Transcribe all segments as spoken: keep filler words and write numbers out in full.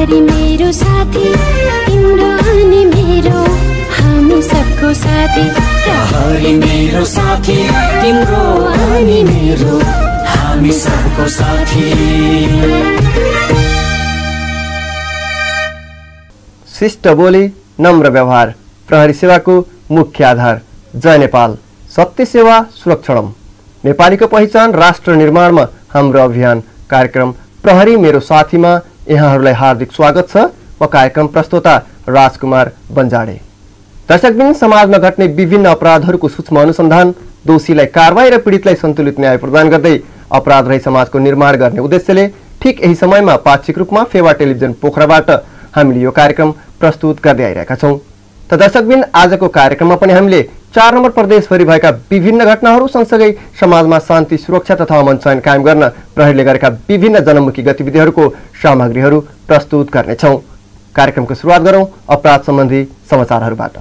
प्रहरी मेरो साथी, तिम्रो अनि मेरो हामी सबको साथी। प्रहरी मेरो साथी, तिम्रो अनि मेरो हामी सबको साथी। शिष्ट बोली, नम्र व्यवहार प्रहरी सेवाको मुख्य आधार। जय नेपाल, सत्य सेवा सुरक्षणम। नेपालीको पहिचान राष्ट्र निर्माणमा हाम्रो अभियान कार्यक्रम प्रहरी मेरो साथीमा यहाँहरूलाई हार्दिक स्वागत छ। म कार्यक्रम प्रस्तोता राजकुमार बन्जाडे। दर्शकबिन, समाजमा घट्ने विभिन्न अपराधहरूको सूक्ष्म अनुसन्धान, दोषीलाई कारबाही र पीडितलाई सन्तुलित न्याय प्रदान गर्दै अपराध रहित समाजको निर्माण गर्ने उद्देश्यले ठिक यही समयमा पाक्षिक रूपमा फेवा टेलिभिजन पोखराबाट हामीले यो कार्यक्रम प्रस्तुत गर्दै आइरहेका छौँ। त दर्शकबिन, आजको कार्यक्रममा पनि हामीले चार नम्बर प्रदेशभरि भएका विभिन्न घटनाहरू सँगसँगै समाजमा शान्ति सुरक्षा तथा अमन चयन कायम गर्न प्रहरीले गरेका विभिन्न जनमुखी गतिविधिहरूको सामग्रीहरू प्रस्तुत गर्नेछौँ। कार्यक्रमको सुरुवात गरौँ अपराध सम्बन्धी समाचारहरूबाट।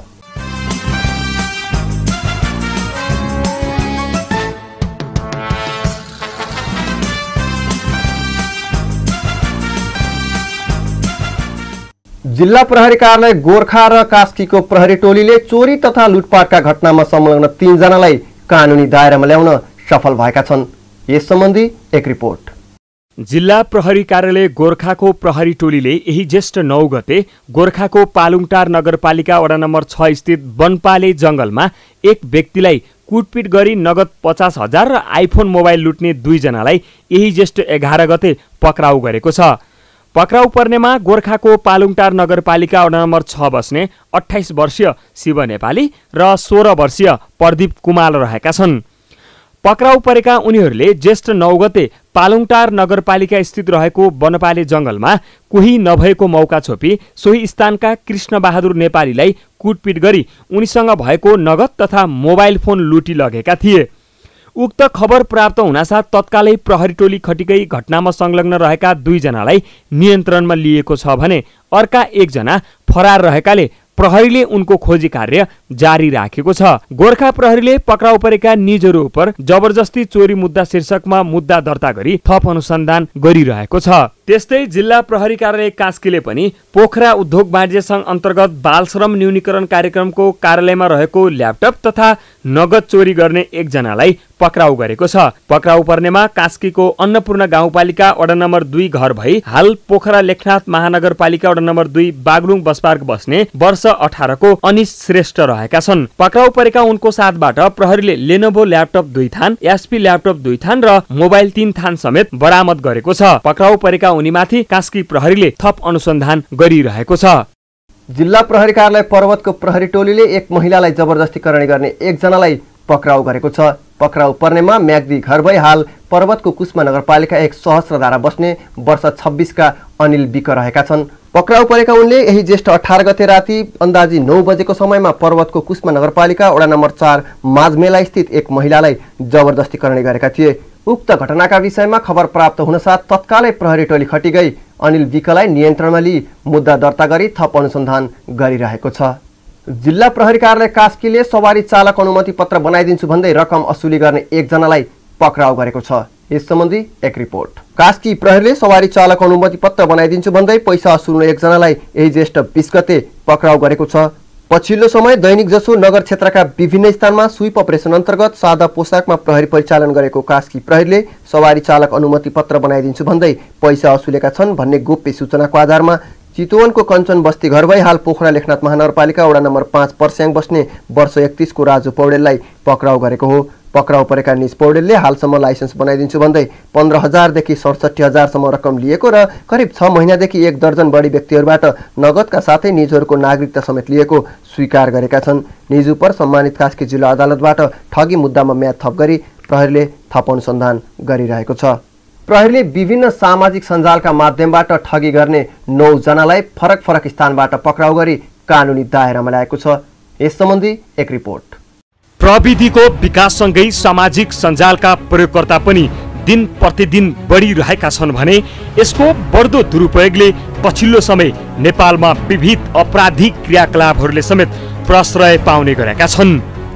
जिल्ला प्रहरी कार्यालय गोर्खा र कास्कीको प्रहरी टोलीले चोरी तथा लुटपाटका घटनामा संलग्न तीनजनालाई कानुनी दायरामा ल्याउन सफल भएका छन्। यस सम्बन्धी एक रिपोर्ट। जिल्ला प्रहरी कार्यालय गोर्खाको प्रहरी टोलीले यही ज्येष्ठ नौ गते गोर्खाको पालुङटार नगरपालिका वडा नम्बर छ स्थित बनपाले जंगलमा एक व्यक्तिलाई कुटपिट गरी नगद पचास हजार र आइफोन मोबाइल लुट्ने दुईजनालाई यही ज्येष्ठ एघार गते पक्राउ गरेको छ। पक्राउ पर्नेमा गोर्खाको पालुङटार नगरपालिका वडा नम्बर छ बस्ने अठाइस वर्षीय शिव नेपाली र सोह्र वर्षीय प्रदीप कुमार रहेका छन्। पक्राउ परेका उनीहरूले ज्येष्ठ नौ गते पालुङटार नगरपालिका स्थित रहेको बनपाले जंगलमा कोही नभएको मौका छोपी सोही स्थानका कृष्ण बहादुर नेपालीलाई कुटपिट गरी उनीसँग भएको नगद तथा मोबाइल फोन लुटी लगेका थिए। उक्त खबर प्राप्त हुनासाथ तत्कालै प्रहरी टोली खटिकै घटनामा संलग्न रहेका दुईजनालाई नियन्त्रणमा लिएको छ भने अर्का एकजना फरार रहेकाले प्रहरीले उनको खोजी कार्य जारी राखेको छ। गोर्खा प्रहरीले पक्राउ परेका निजहरू उप जबरजस्ती चोरी मुद्दा शीर्षकमा मुद्दा दर्ता गरी थप अनुसन्धान गरिरहेको छ। त्यस्तै जिल्ला प्रहरी कार्यालय कास्कीले पनि पोखरा उद्योग वाणिज्य संघ अन्तर्गत बाल श्रम न्यूनीकरण कार्यक्रमको कार्यालयमा रहेको ल्यापटप तथा नगद चोरी गर्ने एकजनालाई पक्राउ गरेको छ। पक्राउ पर्नेमा कास्कीको अन्नपूर्ण गाउँपालिका वडा नम्बर दुई घर भई हाल पोखरा लेखनाथ महानगरपालिका वडा नम्बर दुई बागलुङ बसपार्क बस्ने वर्ष अठारको अनिश श्रेष्ठ रहेका छन्। पक्राउ परेका उनको साथबाट प्रहरीले लेनोभो ल्यापटप दुई थान, एचपी ल्यापटप दुई थान र मोबाइल तीन थान समेत बरामद गरेको छ। पक्राउ परेका उनीमाथि कास्की प्रहरीले थप अनुसन्धान गरिरहेको छ। जिल्ला प्रहरी कार्यालय पर्वतको प्रहरी टोलीले एक महिलालाई जबरजस्ती करणी गर्ने एकजनालाई पक्राउ गरेको छ। पक्राउ पर्नेमा म्याग्दी घर भई हाल पर्वतको कुष्मा नगरपालिका एक सहस्रधारा बस्ने वर्ष छब्बीसका अनिल विक रहेका छन्। पक्राउ परेका उनले यही ज्येष्ठ अठार गते राति अन्दाजी नौ बजेको समयमा पर्वतको कुष्मा नगरपालिका वडा नम्बर चार माझमेला स्थित एक महिलालाई जबरजस्ती करणी गरेका थिए। उक्त घटनाका विषयमा खबर प्राप्त हुनसाथ तत्कालै प्रहरी टोली खटी गई अनिल विकलाई नियन्त्रणमा लिई मुद्दा दर्ता गरी थप अनुसन्धान गरिरहेको छ। जिल्ला प्रहरी कार्यालय कास्कीले सवारी चालक अनुमति पत्र बनाइदिन्छु भन्दै रकम असुली गर्ने एकजनालाई पक्राउ गरेको छ। यस सम्बन्धी एक रिपोर्ट। कास्की प्रहरीले सवारी चालक अनुमति पत्र बनाइदिन्छु भन्दै पैसा असुल्ने एकजनालाई यही ज्येष्ठ बीस गते पक्राउ गरेको छ। पछिल्लो समय दैनिक जसो नगर क्षेत्रका विभिन्न स्थानमा स्वीप अपरेसन अन्तर्गत सादा पोसाकमा प्रहरी परिचालन गरेको कास्की प्रहरीले सवारी चालक अनुमति पत्र बनाइदिन्छु भन्दै पैसा असुलेका छन् भन्ने गोप्य सूचनाको आधारमा चितवनको कञ्चन बस्ती घर भई हाल पोखरा लेखनाथ महानगरपालिका वडा नम्बर पाँच पर्स्याङ बस्ने वर्ष एकतीसको राजु पौडेललाई पक्राउ गरेको हो। पक्राउ परेका निज पौडेलले हालसम्म लाइसेन्स बनाइदिन्छु भन्दै पन्ध्र हजारदेखि सडसठी हजारसम्म रकम लिएको र करिब छ महिनादेखि एक दर्जन बढी व्यक्तिहरूबाट नगदका साथै निजहरूको नागरिकता समेत लिएको स्वीकार गरेका छन्। निज उप सम्मानित कास्की जिल्ला अदालतबाट ठगी मुद्दामा म्याद थप गरी प्रहरीले थप अनुसन्धान गरिरहेको छ। प्रहरीले विभिन्न सामाजिक सञ्जालका माध्यमबाट ठगी गर्ने नौ जनालाई फरक फरक स्थानबाट पक्राउ गरी कानुनी दायरामा ल्याएको छ। यस सम्बन्धी एक रिपोर्ट। प्रविधिको विकाससँगै सामाजिक सञ्जालका प्रयोगकर्ता पनि दिन प्रतिदिन बढिरहेका छन् भने यसको बढ्दो दुरुपयोगले पछिल्लो समय नेपालमा विविध आपराधिक क्रियाकलापहरूले समेत प्रश्रय पाउने गरेका छन्।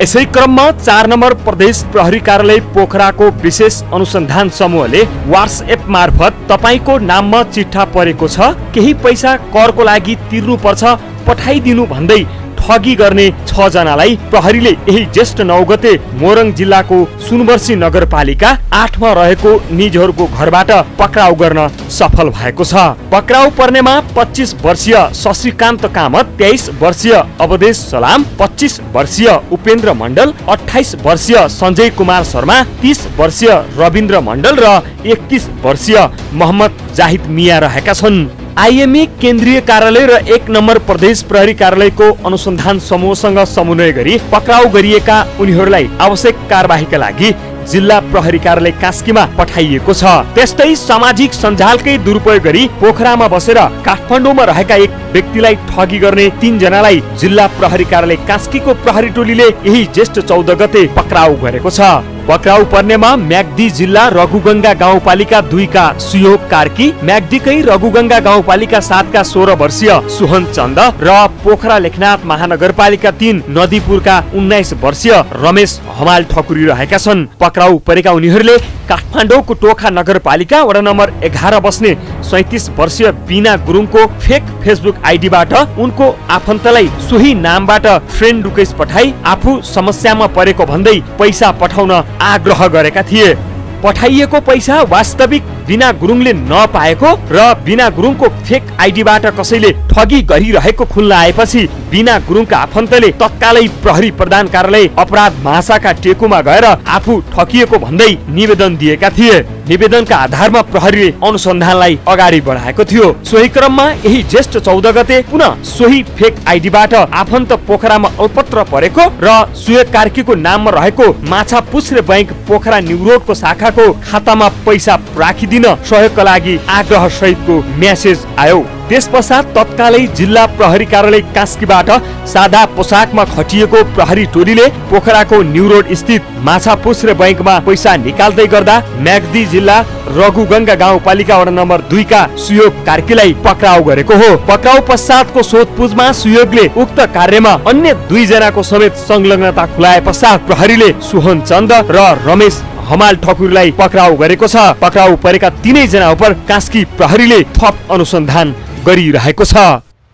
यसै क्रममा चार नम्बर प्रदेश प्रहरी कार्यालय पोखराको विशेष अनुसन्धान समूहले व्हाट्सएप मार्फत तपाईको नाममा चिट्ठा परेको छ, केही पैसा करको लागि तिर्नुपर्छ, पठाइदिनु भन्दै ठगी गर्ने छ जनालाई प्रहरीले यही ज्येष्ठ नौ गते मोरङ जिल्लाको सुनवर्सी नगरपालिका आठमा रहेको निजहरूको घरबाट पक्राउ गर्न सफल भएको छ। पक्राउ पर्नेमा पच्चीस वर्षीय शशिकान्त कामत, तेइस वर्षीय अवधेश सलाम, पच्चीस वर्षीय उपेन्द्र मण्डल, अठाइस वर्षीय सञ्जय कुमार शर्मा, तीस वर्षीय रविन्द्र मण्डल र एकतीस वर्षीय मोहम्मद जाहिद मिया रहेका छन्। आइएमई केन्द्रीय कार्यालय र एक नम्बर प्रदेश प्रहरी कार्यालयको अनुसन्धान समूहसँग समन्वय गरी पक्राउ गरिएका उनीहरूलाई आवश्यक कारबाहीका लागि जिल्ला प्रहरी कार्यालय कास्कीमा पठाइएको छ। त्यस्तै सामाजिक सञ्जालकै दुरुपयोग गरी पोखरामा बसेर काठमाडौँमा रहेका एक व्यक्तिलाई ठगी गर्ने तीन जनालाई जिल्ला प्रहरी कार्यालय कास्कीको प्रहरी टोलीले यही ज्येष्ठ चौध गते पक्राउ गरेको छ। पक्राउ पर्नेमा म्याग्दी जिल्ला रघुगंगा गाउँपालिका दुईका सुयोग कार्की, म्याग्दीकै रघुगंगा गाउँपालिका सातका सोह्र वर्षीय सुहन चन्द र पोखरा लेखनाथ महानगरपालिका तीन नदीपुरका उन्नाइस वर्षीय रमेश हमाल ठकुरी रहेका छन्। पक्राउ परेका उनीहरूले काठमाडौँको टोखा नगरपालिका वडा नम्बर एघार बस्ने सैतिस वर्षीय बिना गुरुङको फेक फेसबुक आइडीबाट उनको आफन्तलाई सोही नामबाट फ्रेन्ड रिक्वेस्ट पठाई आफू समस्यामा परेको भन्दै पैसा पठाउन आग्रह गरेका थिए। पठाइएको पैसा वास्तविक बिना गुरुङले नपाएको र बिना गुरुङको फेक आइडीबाट कसैले ठगी गरिरहेको खुल्ला आएपछि बिना गुरुङका आफन्तले तत्कालै प्रहरी प्रधान कार्यालय अपराध महाशाखा टेकुमा गएर आफू ठगिएको भन्दै निवेदन दिएका थिए। निवेदनका आधारमा प्रहरीले अनुसन्धानलाई अगाडि बढाएको थियो। सोही क्रममा यही ज्येष्ठ चौध गते पुनः सोही फेक आइडीबाट आफन्त पोखरामा अल्पत्र परेको र सुयोग कार्कीको नाममा रहेको माछा पुछ्रे बैंक पोखरा न्यू रोडको शाखाको खातामा पैसा राखिदिन सहयोगका लागि आग्रह सहितको मेसेज आयो। त्यस पश्चात तत्कालै जिल्ला प्रहरी कार्यालय कास्कीबाट सादा पोसाकमा खटिएको प्रहरी टोलीले पोखराको न्यू रोड स्थित माछा पुछ्रे बैंकमा पैसा निकाल्दै गर्दा म्याग्दी जिल्ला रघुगंगा गाउँपालिका वडा नम्बर दुईका सुयोग कार्कीलाई पक्राउ गरेको हो। पक्राउ पश्चातको सोधपुछमा सुयोगले उक्त कार्यमा अन्य दुई जनाको समेत संलग्नता खुलाए पश्चात प्रहरीले सुहन चन्द र रमेश हमाल ठकुरीलाई पक्राउ गरेको छ। पक्राउ परेका तीनै जना उप कास्की प्रहरीले थप अनुसन्धान गरिरहेको छ।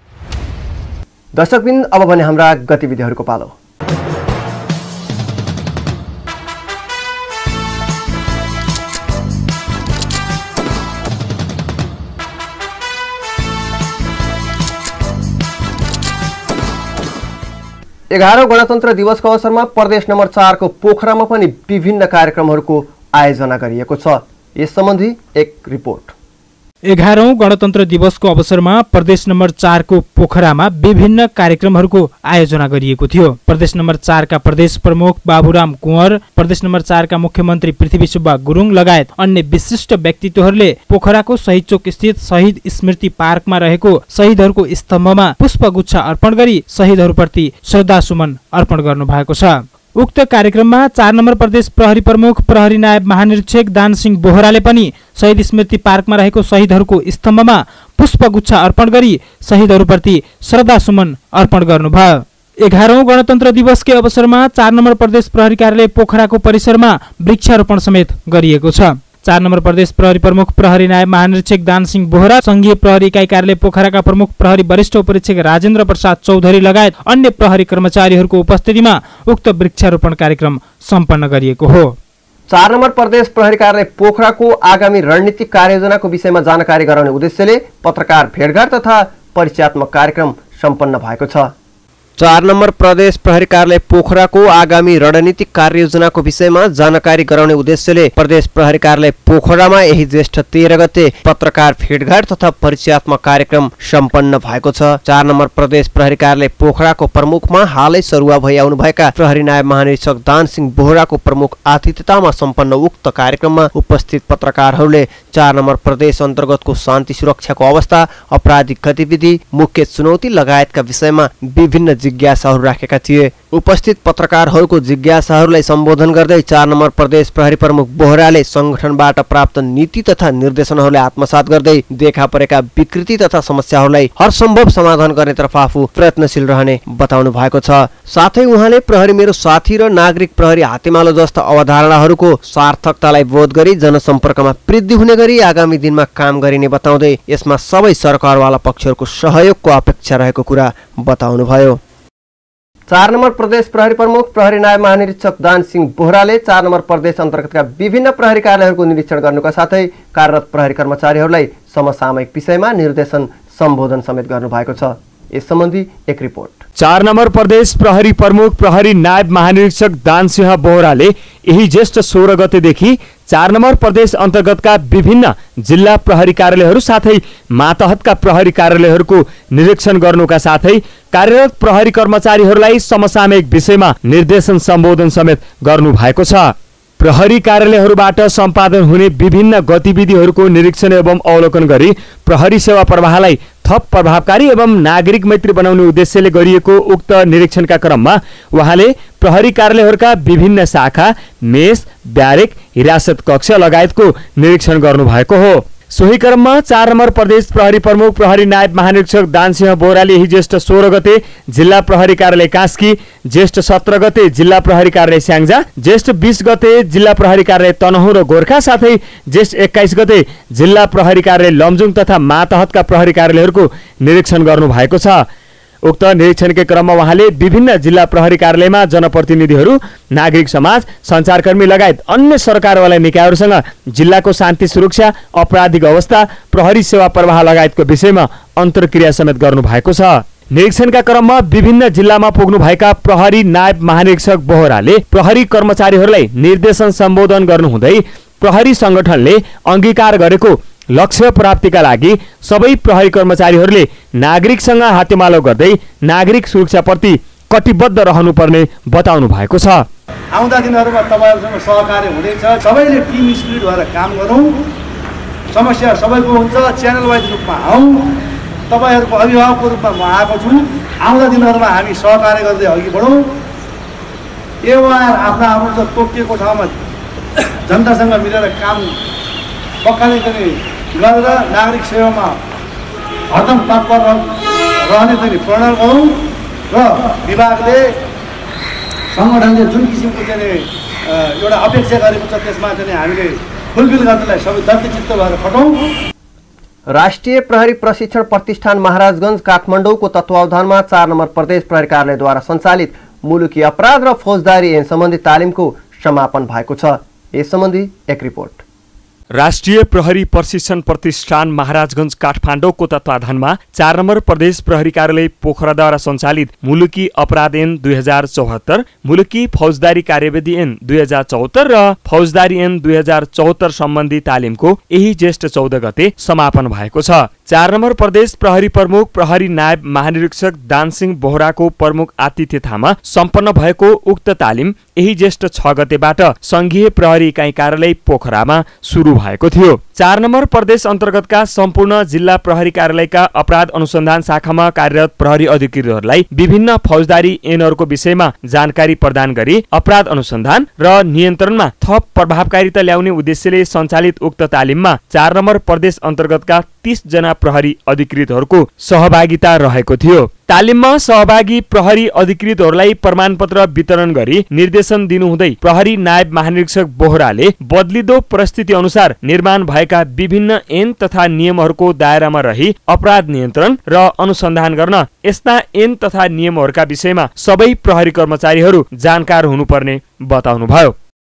दर्शकबिन अब भने हाम्रा गतिविधिहरूको पालो। एघारौं गणतन्त्र दिवसको अवसरमा प्रदेश नम्बर चारको पोखरामा पनि विभिन्न कार्यक्रमहरूको आयोजना गरिएको छ। यस सम्बन्धी एक रिपोर्ट। एघारौं गणतन्त्र दिवसको अवसरमा प्रदेश नम्बर चारको पोखरामा विभिन्न कार्यक्रमहरूको आयोजना गरिएको थियो। प्रदेश नम्बर चारका प्रदेश प्रमुख बाबुराम कुँवर, प्रदेश नम्बर चारका मुख्यमन्त्री पृथ्वी सुब्बा गुरुङ लगायत अन्य विशिष्ट व्यक्तित्वहरूले पोखराको शहीद चोक स्थित शहीद स्मृति पार्कमा रहेको शहीदहरूको स्तम्भमा पुष्पगुच्छा अर्पण गरी शहीदहरूप्रति श्रद्धासुमन अर्पण गर्नु भएको छ। उक्त कार्यक्रममा चार नम्बर प्रदेश प्रहरी प्रमुख प्रहरी नायब महानिरीक्षक दानसिंह बोहराले पनि शहीद स्मृति पार्कमा रहेको शहीदहरूको स्तम्भमा पुष्पगुच्छा अर्पण गरी शहीदहरूप्रति श्रद्धासुमन अर्पण गर्नुभयो। एघारौं गणतन्त्र दिवसकै अवसरमा चार नम्बर प्रदेश प्रहरी कार्यालय पोखराको परिसरमा वृक्षारोपण समेत गरिएको छ। चार नम्बर प्रदेश प्रहरी प्रमुख प्रहरी नायब महानिरीक्षक दानसिंह बोहरा, संघीय प्रहरी इकाइ कार्यालय पोखराका प्रमुख प्रहरी वरिष्ठ उपरीक्षक राजेन्द्र प्रसाद चौधरी लगायत अन्य प्रहरी कर्मचारीहरूको उपस्थितिमा उक्त वृक्षारोपण कार्यक्रम सम्पन्न गरिएको हो। चार नम्बर प्रदेश प्रहरी कार्यालय पोखराको आगामी रणनीतिक कार्ययोजनाको विषयमा जानकारी गराउने उद्देश्यले पत्रकार भेटघाट तथा परिचयात्मक कार्यक्रम सम्पन्न भएको छ। चार नम्बर प्रदेश प्रहरी कार्यालय पोखराको आगामी रणनीतिक कार्ययोजनाको विषयमा जानकारी गराउने उद्देश्यले प्रदेश प्रहरी कार्यालय पोखरामा यही ज्येष्ठ तेह्र गते पत्रकार भेटघाट तथा परिचयात्मक कार्यक्रम सम्पन्न भएको छ। चार नम्बर प्रदेश प्रहरी कार्यालय पोखराको प्रमुखमा हालै सरुवा भई आउनुभएका प्रहरी नायब महानिरीक्षक दानसिंह बोहराको प्रमुख आतिथ्यतामा सम्पन्न उक्त कार्यक्रममा उपस्थित पत्रकारहरूले चार नम्बर प्रदेश अन्तर्गतको शान्ति सुरक्षाको अवस्था, आपराधिक गतिविधि, मुख्य चुनौती लगायतका विषयमा विभिन्न जिज्ञासाहरू राखेका थिए। उपस्थित पत्रकारहरूको जिज्ञासाहरूलाई सम्बोधन गर्दै चार नम्बर प्रदेश प्रहरी प्रमुख बोहराले संगठनबाट प्राप्त नीति तथा निर्देशनहरूलाई आत्मसात गर्दै देखा परेका विकृति तथा समस्याहरूलाई हरसम्भव समाधान गर्नेतर्फ आफू प्रयत्नशील रहने बताउनु भएको छ। साथै उहाँले प्रहरी मेरो साथी र नागरिक प्रहरी हातेमालो जस्ता अवधारणाहरूको सार्थकतालाई बोध गरी जनसम्पर्कमा वृद्धि हुने गरी आगामी दिनमा काम गरिने बताउँदै यसमा सबै सरकारवाला पक्षहरूको सहयोगको अपेक्षा रहेको कुरा बताउनुभयो। चार नम्बर प्रदेश प्रहरी प्रमुख प्रहरी नायब महानिरीक्षक दान सिंह बोहराले चार नम्बर प्रदेश अन्तर्गतका विभिन्न प्रहरी कार्यालयहरूको निरीक्षण गर्नुका साथै कार्यरत प्रहरी कर्मचारीहरूलाई समसामयिक विषयमा निर्देशन सम्बोधन समेत गर्नुभएको छ। यस सम्बन्धी एक रिपोर्ट। चार नम्बर प्रदेश प्रहरी प्रमुख प्रहरी नायब महानिरीक्षक दानसिंह बोहराले यही ज्येष्ठ सोह्र गतेदेखि चार नम्बर प्रदेश अन्तर्गतका विभिन्न जिल्ला प्रहरी कार्यालयहरू साथै मातहतका प्रहरी कार्यालयहरूको निरीक्षण गर्नुका साथै कार्यरत प्रहरी कर्मचारीहरूलाई समसामयिक विषयमा निर्देशन सम्बोधन समेत गर्नु भएको छ। प्रहरी कार्यालयहरूबाट सम्पादन हुने विभिन्न गतिविधिहरूको निरीक्षण एवं अवलोकन गरी प्रहरी सेवा प्रवाहलाई थप प्रभावकारी एवं नागरिक मैत्री बनाउने उद्देश्यले गरिएको उक्त निरीक्षणका क्रममा उहाँले प्रहरी कार्यालयहरूका विभिन्न शाखा, मेस, ब्यारेक, हिरासत कक्ष लगायतको निरीक्षण गर्नुभएको हो। सोही क्रममा चार नम्बर प्रदेश प्रहरी प्रमुख प्रहरी नायब महानिरीक्षक दानसिंह बोहराले यही ज्येष्ठ सोह्र गते जिल्ला प्रहरी कार्यालय कास्की, ज्येष्ठ सत्र गते जिल्ला प्रहरी कार्यालय स्याङ्जा, ज्येष्ठ बीस गते जिल्ला प्रहरी कार्यालय तनहुँ र गोर्खा साथै ज्येष्ठ एक्काइस गते जिल्ला प्रहरी कार्यालय लमजुङ तथा मातहतका प्रहरी कार्यालयहरूको निरीक्षण गर्नु भएको छ। उक्त निरीक्षणकै क्रममा उहाँले विभिन्न जिल्ला प्रहरी कार्यालयमा जनप्रतिनिधिहरू, नागरिक समाज, सञ्चारकर्मी लगायत अन्य सरकारवाला निकायहरूसँग जिल्लाको शान्ति सुरक्षा, आपराधिक अवस्था, प्रहरी सेवा प्रवाह लगायतको विषयमा अन्तर्क्रिया समेत गर्नु भएको छ। निरीक्षणका क्रममा विभिन्न जिल्लामा पुग्नु भएका प्रहरी नायब महानिरीक्षक बोहराले प्रहरी कर्मचारीहरूलाई निर्देशन सम्बोधन गर्नुहुँदै प्रहरी संगठनले अंगीकार गरेको लक्ष्य प्राप्तिका लागि सबै प्रहरी कर्मचारीहरूले नागरिकसँग हातेमालो गर्दै नागरिक सुरक्षाप्रति कटिबद्ध रहनुपर्ने बताउनु भएको छ। आउँदा दिनहरूमा तपाईहरुसँग सहकार्य हुँदैछ। सबैले टिम स्पिरिट भएर काम गरौँ। समस्या सबैको हुन्छ, च्यानल वाइज रूपमा आउँ। तपाईहरुको अभिभावकको रूपमा म आएको छु। आउँदा दिनहरूमा हामी सहकार्य गर्दै अघि बढौँ। एवार आफ्ना आफ्नो तोकिएको ठाउँमा जनतासँग मिलेर काम पक्काले पनि गरेर नागरिक सेवामा हरदम तत्पर रहने चाहिँ प्रण गरौँ र विभागले संगठनले जुन किसिमको चाहिँ एउटा अपेक्षा गरेको छ त्यसमा चाहिँ हामीले फुलफिल गर्नलाई सबै दत्तचित्त भएर खटौँ। राष्ट्रिय प्रहरी प्रशिक्षण प्रतिष्ठान महाराजगञ्ज काठमाडौँको तत्वावधानमा चार नम्बर प्रदेश प्रहरी कार्यालयद्वारा सञ्चालित मुलुकी अपराध र फौजदारी ऐन सम्बन्धी तालिमको समापन भएको छ। यस सम्बन्धी एक रिपोर्ट। राष्ट्रिय प्रहरी प्रशिक्षण प्रतिष्ठान महाराजगञ्ज काठमाडौँको तत्वावधानमा चार नम्बर प्रदेश प्रहरी कार्यालय पोखराद्वारा सञ्चालित मुलुकी अपराध ऐन दुई हजार चौहत्तर, मुलुकी फौजदारी कार्यविधि ऐन दुई हजार चौहत्तर र फौजदारी ऐन दुई हजार चौहत्तर सम्बन्धी तालिमको यही ज्येष्ठ चौध गते समापन भएको छ। चार नम्बर प्रदेश प्रहरी प्रमुख प्रहरी नायब महानिरीक्षक दानसिंह बोहराको प्रमुख आतिथ्यतामा सम्पन्न भएको उक्त तालिम यही ज्येष्ठ छ गतेबाट संघीय प्रहरी इकाइ कार्यालय पोखरामा सुरु भएको थियो। चार नम्बर प्रदेश अन्तर्गतका सम्पूर्ण जिल्ला प्रहरी कार्यालयका अपराध अनुसन्धान शाखामा कार्यरत प्रहरी अधिकृतहरूलाई विभिन्न फौजदारी ऐनहरूको विषयमा जानकारी प्रदान गरी अपराध अनुसन्धान र नियन्त्रणमा थप प्रभावकारिता ल्याउने उद्देश्यले सञ्चालित उक्त तालिममा चार नम्बर प्रदेश अन्तर्गतका तीस जना प्रहरी अधिकृतहरूको सहभागिता रहेको थियो। तालिममा सहभागी प्रहरी अधिकृतहरूलाई प्रमाणपत्र वितरण गरी निर्देशन दिनुहुँदै प्रहरी नायब महानिरीक्षक बोहराले बदलिदो परिस्थिति अनुसार निर्माण भएका विभिन्न ऐन तथा नियमहरूको दायरामा रही अपराध नियन्त्रण र अनुसन्धान गर्न यस्ता ऐन तथा नियमहरूका विषयमा सबै प्रहरी कर्मचारीहरू जानकार हुनुपर्ने बताउनुभयो।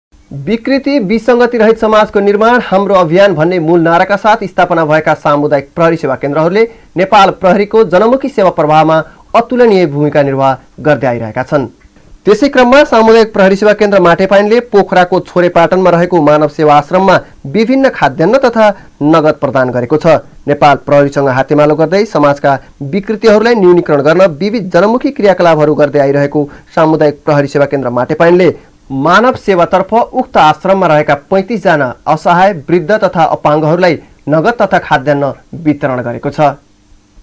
विकृति विसङ्गति रहित समाजको निर्माण हाम्रो अभियान भन्ने मूल नाराका साथ स्थापना भएका सामुदायिक प्रहरी सेवा केन्द्रहरूले नेपाल प्रहरीको जनमुखी सेवा प्रवाहमा अतुलनीय भूमिका निर्वाह गर्दै आइरहेका छन्। त्यसै क्रममा सामुदायिक प्रहरी सेवा केन्द्र माटेपाइनले पोखराको छोरेपाटनमा रहेको मानव सेवा आश्रममा विभिन्न खाद्यान्न तथा नगद प्रदान गरेको छ। नेपाल प्रहरीसँग हातेमालो गर्दै समाजका विकृतिहरूलाई न्यूनीकरण गर्न विविध जनमुखी क्रियाकलापहरू गर्दै आइरहेको सामुदायिक प्रहरी सेवा केन्द्र माटेपाइनले मानव सेवातर्फ उक्त आश्रममा रहेका पैंतीस जना असहाय वृद्ध तथा अपाङ्गहरूलाई नगद तथा खाद्यान्न वितरण गरेको छ।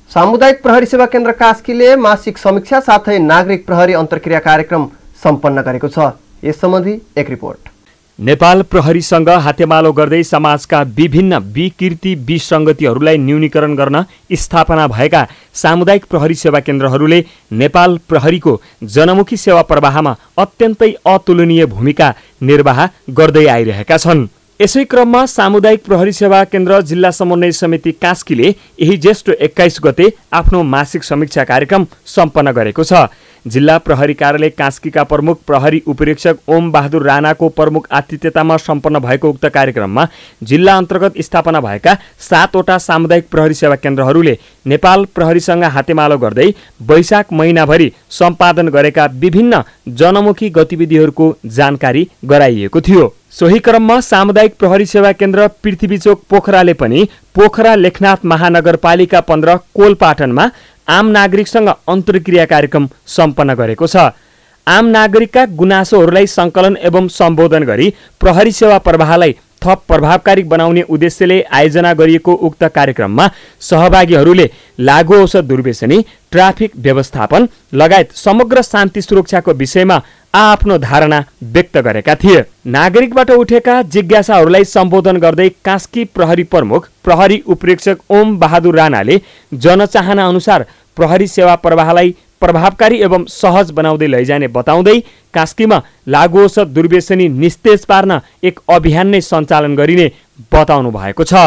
सामुदायिक प्रहरी सेवा केन्द्र कास्कीले मासिक समीक्षा साथै नागरिक प्रहरी अन्तर्क्रिया कार्यक्रम सम्पन्न गरेको छ। यस सम्बन्धी एक रिपोर्ट। नेपाल प्रहरीसँग हातेमालो गर्दै समाजका विभिन्न विकृति विसङ्गतिहरूलाई न्यूनीकरण गर्न स्थापना भएका सामुदायिक प्रहरी सेवा केन्द्रहरूले नेपाल प्रहरीको जनमुखी सेवा प्रवाहमा अत्यन्तै अतुलनीय भूमिका निर्वाह गर्दै आइरहेका छन्। यसै क्रममा सामुदायिक प्रहरी सेवा केन्द्र जिल्ला समन्वय समिति कास्कीले यही ज्येष्ठ एक्काइस गते आफ्नो मासिक समीक्षा कार्यक्रम सम्पन्न गरेको छ। जिल्ला प्रहरी कार्यालय कास्कीका प्रमुख प्रहरी उपरीक्षक ओम बहादुर राणाको प्रमुख आतिथ्यतामा सम्पन्न भएको उक्त कार्यक्रममा जिल्ला अन्तर्गत स्थापना भएका सातवटा सामुदायिक प्रहरी सेवा केन्द्रहरूले नेपाल प्रहरीसँग हातेमालो गर्दै वैशाख महिनाभरि सम्पादन गरेका विभिन्न जनमुखी गतिविधिहरूको जानकारी गराइएको थियो। सोही क्रममा सामुदायिक प्रहरी सेवा केन्द्र पृथ्वीचोक पोखराले पनि पोखरा लेखनाथ महानगरपालिका पन्ध्र कोलपाटनमा आम नागरिकसँग अन्तर्क्रिया कार्यक्रम सम्पन्न गरेको छ। आम नागरिकका गुनासोहरूलाई सङ्कलन एवं सम्बोधन गरी प्रहरी सेवा प्रवाहलाई थप प्रभावकारी बनाउने उद्देश्यले आयोजना गरिएको उक्त कार्यक्रममा सहभागीहरूले लागु औषध दुर्व्यसनी, ट्राफिक व्यवस्थापन लगायत समग्र शान्ति सुरक्षाको विषयमा आफ्नो धारणा व्यक्त गरेका थिए। नागरिकबाट उठेका जिज्ञासाहरूलाई सम्बोधन गर्दै कास्की प्रहरी प्रमुख प्रहरी उपरीक्षक ओम बहादुर राणाले जनचाहना अनुसार प्रहरी सेवा प्रवाहलाई प्रभावकारी एवं सहज बनाउँदै लैजाने बताउँदै कास्कीमा लागु औषध दुर्व्यसनी निस्तेज पार्न एक अभियान नै सञ्चालन गरिने बताउनु भएको छ।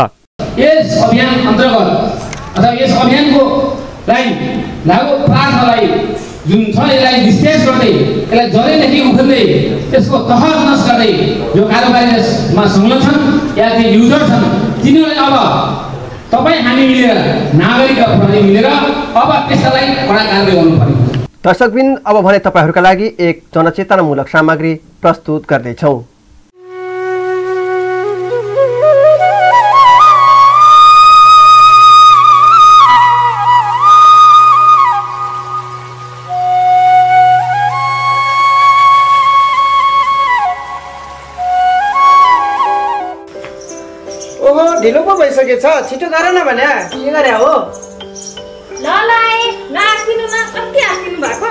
यस अभियान अन्तर्गत अथवा यस अभियानको लागि लागु पदार्थलाई जुन छ यसलाई निस्तेज गर्दै यसलाई जरैदेखि उखेल्दै त्यसको तहस नस गर्दै जो कारोबारीमा संलग्न छन् या ती युजर छन् तिनीहरूले अब तपाईँ हामी मिलेर नागरिक र प्रहरी मिलेर अब त्यसलाई कडा कारबाही गर्नुपर्ने। दर्शकबिन अब भने तपाईँहरूका लागि एक जनचेतनामूलक सामग्री प्रस्तुत गर्दैछौँ। ढिलो पो भइसकेछ, छिटो गर न भने के गरे हो? ल ल आए नआतिनु न, कति आतिनु भएको?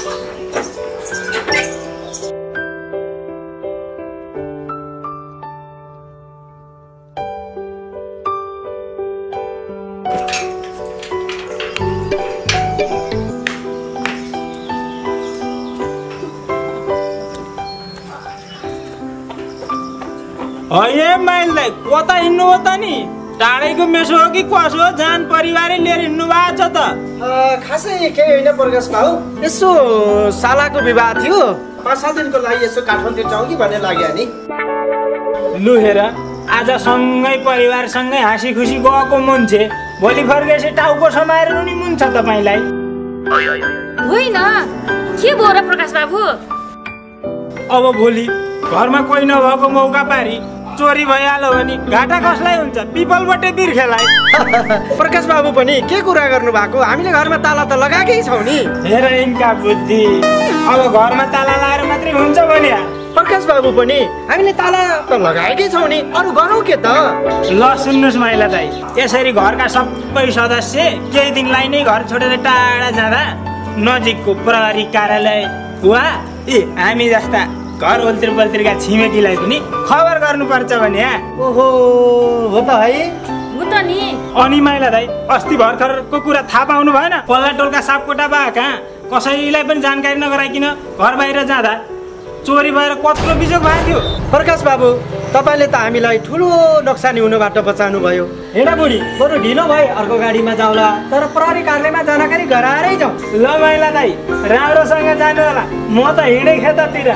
अये माइललाई कता हिँड्नु हो त नि? टाढैको मेसो हो कि कसो हो? जान परिवारै लिएर हिँड्नु भएको छ त? खासै केही होइन प्रकाश भाउ, यसो सालाको विवाह थियो, पाँच सात दिनको लागि यसो काठमाडौँ जाउँ कि भन्ने लाग्यो नि। लु हेर, आज सँगै परिवारसँगै हाँसी खुसी गएको मान्छे भोलि फर्केपछि टाउको समाएर नि मुन्छ तपाईँलाई? होइन, के भयो र प्रकाश बाबु? अब भोलि घरमा कोही नभएको मौका पारी चोरी भइहाल्यो भने घाटा कसलाई हुन्छ? पिपलबाटै बिर्खेलाई। प्रकाश बाबु पनि के कुरा गर्नु भएको? हामीले घरमा ताला त लगाएकै छौँ नि। हेर यिनका बुद्धि, अब घरमा ताला लगाएर मात्रै हुन्छ भने? प्रकाश बाबु पनि हामीले ताला त लगाएकै छौँ नि, अरू गरौँ के त? ल सुन्नुहोस् माइला दाइ, यसरी घरका सबै सदस्य केही दिनलाई नै घर छोडेर टाढा जाँदा नजिकको प्रहरी कार्यालय वा ए हामी जस्ता घर ओल्तिर पल्तिरका छिमेकीलाई पनि खबर गर्नुपर्छ भने? ओहो, हो त है। हो त नि। अनि माइला दाइ, अस्ति भर्खरको कुरा थाहा पाउनु भएन? पल्ला टोलका सापकोटा बा कहाँ कसैलाई पनि जानकारी नगराइकन घर बाहिर जाँदा चोरी भएर कत्रो बिजोग भएको थियो। प्रकाश बाबु, तपाईँले त हामीलाई ठुलो नोक्सानी हुनबाट बचाउनु भयो। हेर बुढी, बरु ढिलो भए अर्को गाडीमा जाउँला, तर प्रहरी कार्यालयमा जानकारी गराएरै जाउँ। ल माइला दाइ, राम्रोसँग जानु होला, म त हिँडै खेततिर।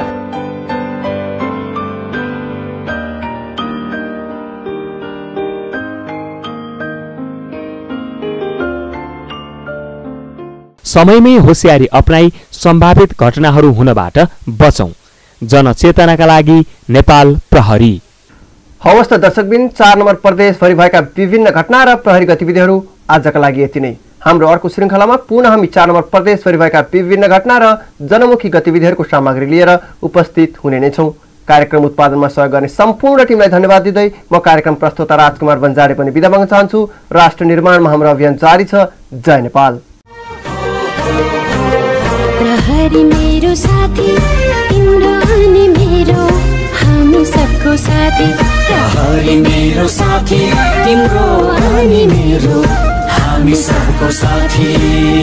समयमै होसियारी अपनाई सम्भावित घटनाहरू हुनबाट बचौं। जनचेतनाका लागि नेपाल प्रहरी। हवस् त दर्शकबिन, चार नम्बर प्रदेशभरि भएका विभिन्न घटना र प्रहरी गतिविधिहरू आजका लागि यति नै। हाम्रो अर्को श्रृङ्खलामा पुनः हामी चार नम्बर प्रदेशभरि भएका विभिन्न घटना र जनमुखी गतिविधिहरूको सामग्री लिएर उपस्थित हुने नै छौँ। कार्यक्रम उत्पादनमा सहयोग गर्ने सम्पूर्ण टिमलाई धन्यवाद दिँदै म कार्यक्रम प्रस्तोता राजकुमार बन्जारे पनि बिदा माग्न चाहन्छु। राष्ट्र निर्माणमा हाम्रो अभियान जारी छ। जय नेपाल। प्रहरी मेरो साथी तिम्रो अनि मेरो हामी सबको साथी। प्रहरी मेरो साथी तिम्रो अनि मेरो हामी सबको साथी।